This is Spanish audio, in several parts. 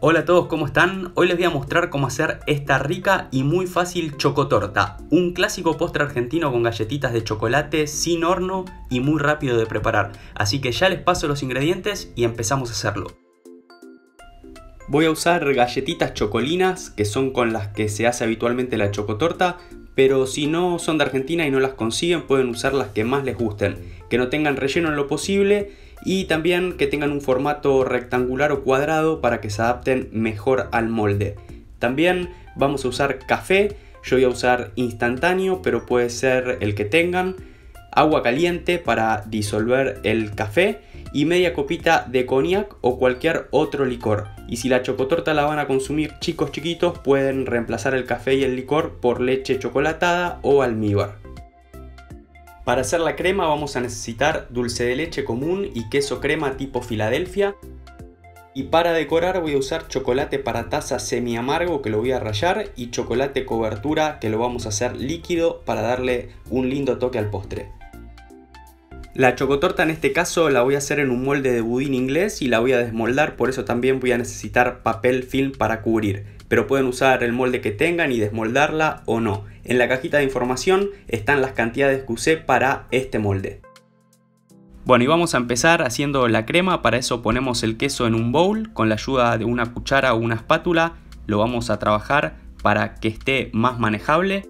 Hola a todos, ¿cómo están? Hoy les voy a mostrar cómo hacer esta rica y muy fácil chocotorta, un clásico postre argentino con galletitas de chocolate sin horno y muy rápido de preparar. Así que ya les paso los ingredientes y empezamos a hacerlo. Voy a usar galletitas chocolinas, que son con las que se hace habitualmente la chocotorta, pero si no son de Argentina y no las consiguen, pueden usar las que más les gusten, que no tengan relleno en lo posible y también que tengan un formato rectangular o cuadrado para que se adapten mejor al molde. También vamos a usar café, yo voy a usar instantáneo, pero puede ser el que tengan, agua caliente para disolver el café y media copita de cognac o cualquier otro licor. Y si la chocotorta la van a consumir chicos chiquitos, pueden reemplazar el café y el licor por leche chocolatada o almíbar. Para hacer la crema vamos a necesitar dulce de leche común y queso crema tipo Filadelfia. Y para decorar voy a usar chocolate para taza semi amargo que lo voy a rallar y chocolate cobertura que lo vamos a hacer líquido para darle un lindo toque al postre. La chocotorta en este caso la voy a hacer en un molde de budín inglés y la voy a desmoldar, por eso también voy a necesitar papel film para cubrir. Pero pueden usar el molde que tengan y desmoldarla o no. En la cajita de información están las cantidades que usé para este molde. Bueno, y vamos a empezar haciendo la crema. Para eso ponemos el queso en un bowl con la ayuda de una cuchara o una espátula. Lo vamos a trabajar para que esté más manejable.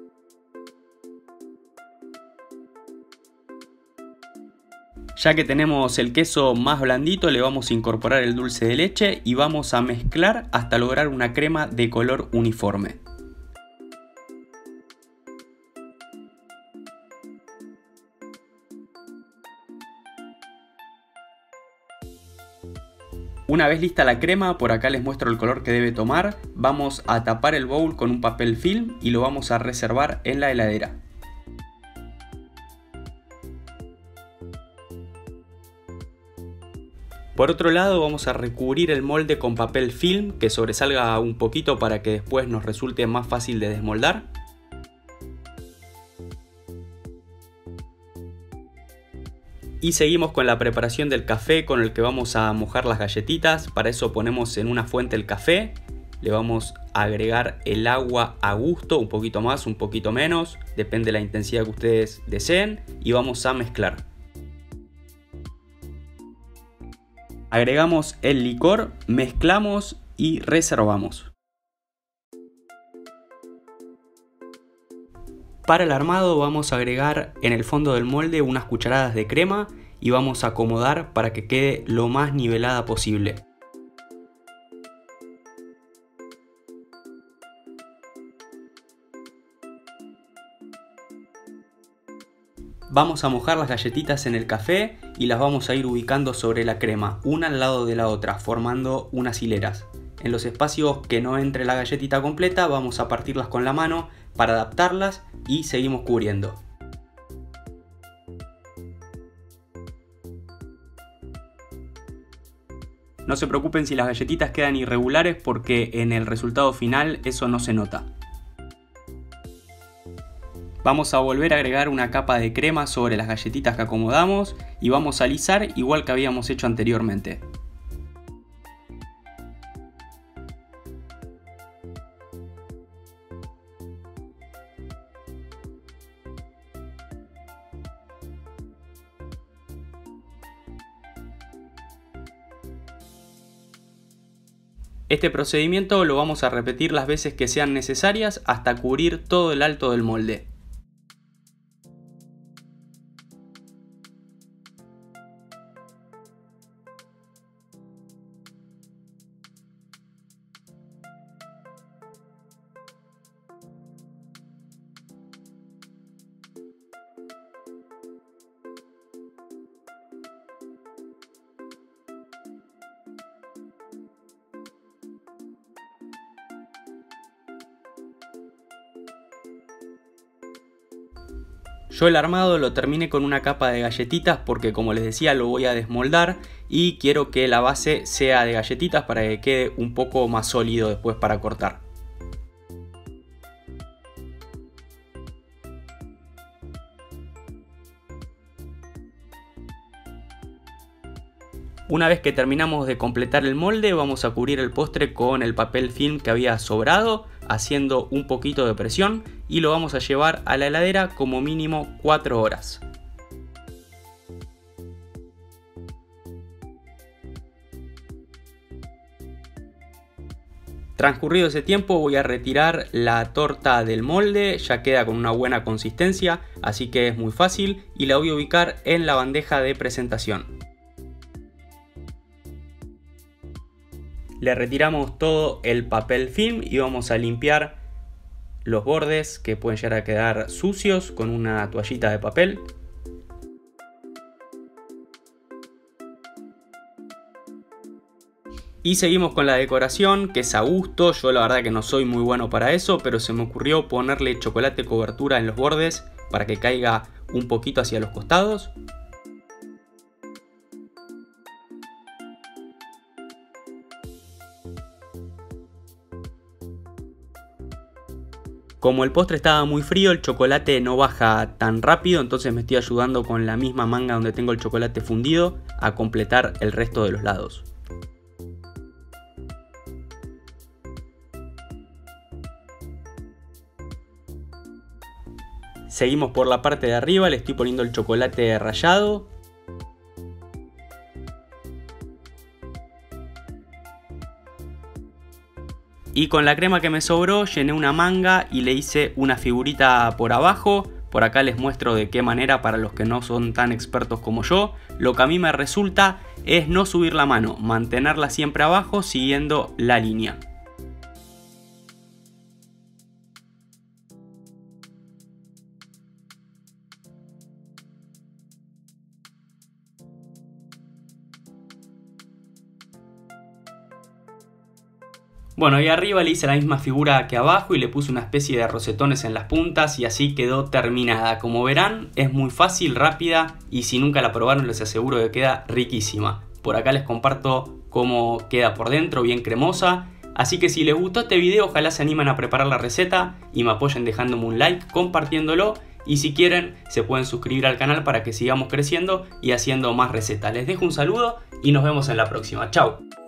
Ya que tenemos el queso más blandito, le vamos a incorporar el dulce de leche y vamos a mezclar hasta lograr una crema de color uniforme. Una vez lista la crema, por acá les muestro el color que debe tomar. Vamos a tapar el bowl con un papel film y lo vamos a reservar en la heladera. Por otro lado vamos a recubrir el molde con papel film que sobresalga un poquito para que después nos resulte más fácil de desmoldar. Y seguimos con la preparación del café con el que vamos a mojar las galletitas. Para eso ponemos en una fuente el café, le vamos a agregar el agua a gusto, un poquito más, un poquito menos, depende de la intensidad que ustedes deseen, y vamos a mezclar. Agregamos el licor, mezclamos y reservamos. Para el armado vamos a agregar en el fondo del molde unas cucharadas de crema y vamos a acomodar para que quede lo más nivelada posible. Vamos a mojar las galletitas en el café y las vamos a ir ubicando sobre la crema, una al lado de la otra, formando unas hileras. En los espacios que no entre la galletita completa vamos a partirlas con la mano para adaptarlas y seguimos cubriendo. No se preocupen si las galletitas quedan irregulares porque en el resultado final eso no se nota. Vamos a volver a agregar una capa de crema sobre las galletitas que acomodamos y vamos a alisar igual que habíamos hecho anteriormente. Este procedimiento lo vamos a repetir las veces que sean necesarias hasta cubrir todo el alto del molde. Yo el armado lo terminé con una capa de galletitas porque, como les decía, lo voy a desmoldar y quiero que la base sea de galletitas para que quede un poco más sólido después para cortar. Una vez que terminamos de completar el molde, vamos a cubrir el postre con el papel film que había sobrado, haciendo un poquito de presión, y lo vamos a llevar a la heladera como mínimo 4 horas. Transcurrido ese tiempo voy a retirar la torta del molde, ya queda con una buena consistencia, así que es muy fácil, y la voy a ubicar en la bandeja de presentación. Le retiramos todo el papel film y vamos a limpiar los bordes que pueden llegar a quedar sucios con una toallita de papel. Y seguimos con la decoración, que es a gusto. Yo la verdad que no soy muy bueno para eso, pero se me ocurrió ponerle chocolate cobertura en los bordes para que caiga un poquito hacia los costados. Como el postre estaba muy frío, el chocolate no baja tan rápido, entonces me estoy ayudando con la misma manga donde tengo el chocolate fundido a completar el resto de los lados. Seguimos por la parte de arriba, le estoy poniendo el chocolate rallado. Y con la crema que me sobró llené una manga y le hice una figurita por abajo. Por acá les muestro de qué manera para los que no son tan expertos como yo. Lo que a mí me resulta es no subir la mano, mantenerla siempre abajo siguiendo la línea. Bueno, y arriba le hice la misma figura que abajo y le puse una especie de rosetones en las puntas y así quedó terminada. Como verán, es muy fácil, rápida y si nunca la probaron les aseguro que queda riquísima. Por acá les comparto cómo queda por dentro, bien cremosa. Así que si les gustó este video, ojalá se animen a preparar la receta y me apoyen dejándome un like, compartiéndolo. Y si quieren, se pueden suscribir al canal para que sigamos creciendo y haciendo más recetas. Les dejo un saludo y nos vemos en la próxima. Chao.